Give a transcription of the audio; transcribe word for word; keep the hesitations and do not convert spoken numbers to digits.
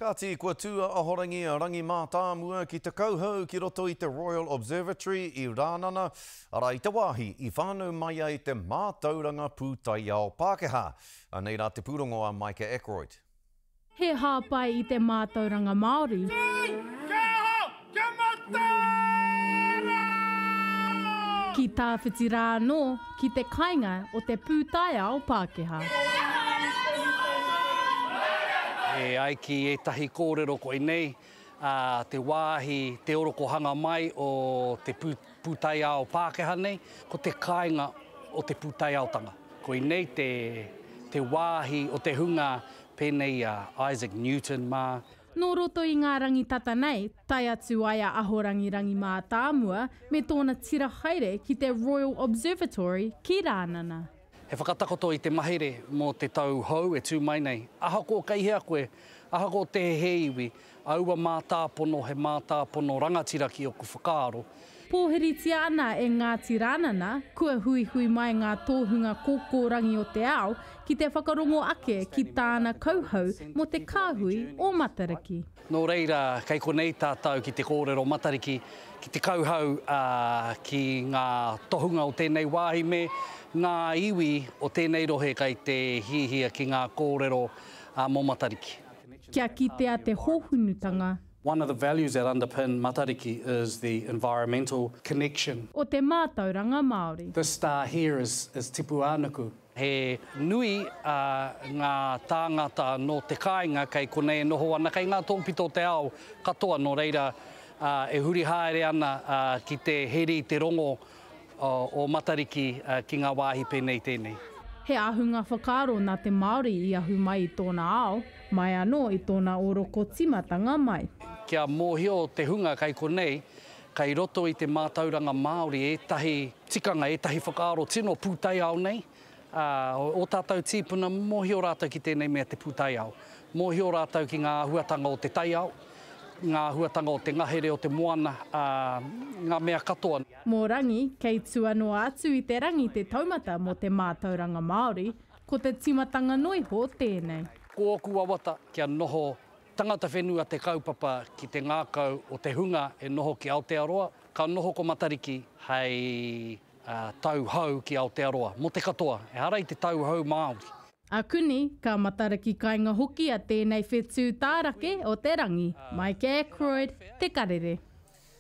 Ka ti kua tua ahorangi a Rangi Mātamua ki te kauhau ki roto i te Royal Observatory i Rānana, ara i te wāhi i whānau mai ai te mātauranga pūtai ao Pākehā. Nei rā te pūrongo a Maika Akroyd. He hāpai i te mātauranga Māori. Ki tāwhiti rāno ki te kainga o te pūtai ao Pākehā. E ai ki e tahi kōrero koe nei, uh, te wāhi, te oroko hanga mai o te pū, pūtai ao Pākehā nei, ko te kāinga o te pūtai aotanga. Koe nei te, te wāhi o te hunga pēnei uh, Isaac Newton mā. Nō roto i ngā rangitata nei, tai atu ai a ahorangi Rangi Mātamua me tōna tira haere ki te Royal Observatory ki Rānana. He whakatakoto i te mahere mō te tau hau e tū mai nei. Aha ko kai hea koe, aha ko te he iwi, aua mātāpono he mātāpono rangatiraki o ku whakaaro. Pōheritia ana e Ngāti Rānana, kua hui hui mai ngā tōhunga kōkōrangi o te ao ki te whakarongo ake ki tāna kauhau mo te kāhui o Matariki. Nō reira, kei konei tātou ki te kōrero Matariki, ki te kauhau uh, ki ngā tohunga o tēnei wāhi me, ngā iwi o tēnei rohe kai te hihia ki ngā kōrero uh, mō Matariki. Kia kitea te hōhunutanga. One of the values that underpin Matariki is the environmental connection. O te mātauranga Māori. This star here is, is Tipu Ānuku. He nui uh, ngā tāngata no te kāinga kei konei noho ana kei ngā tōpito te ao katoa no reira uh, e huri haere ana uh, ki te heri te rongo uh, o Matariki uh, ki ngā wāhi pēnei tēnei. He ahunga whakaaro nā te Māori i ahu mai i tōna ao, mai anō i tōna oroko timatanga mai. Kia mōhio te hunga kei konei, kei roto i te mātauranga Māori e tahi tikanga, e tahi whakaaro tino pūtai ao nei. Uh, o tātou tīpuna, mōhio rātou ki tēnei mea te pūtai ao. Mōhio rātou ki ngā huatanga o te tai ao, ngā huatanga o te ngahere o te moana, uh, ngā mea katoa. Mō rangi, kei tuanoa atu i te rangi te taumata mo te mātauranga Māori, ko te timatanga noiho tēnei. Ko oku awata kia noho tangata whenua te kaupapa ki te ngākau o te hunga e noho ki Aotearoa, ka noho ko Matariki hei uh, tau hau ki Aotearoa, mo te katoa, e harai te tau hau Māori. A kuni, ka Matariki kainga hoki a tēnei whetū tārake o te rangi. Maika Akroyd, te karere.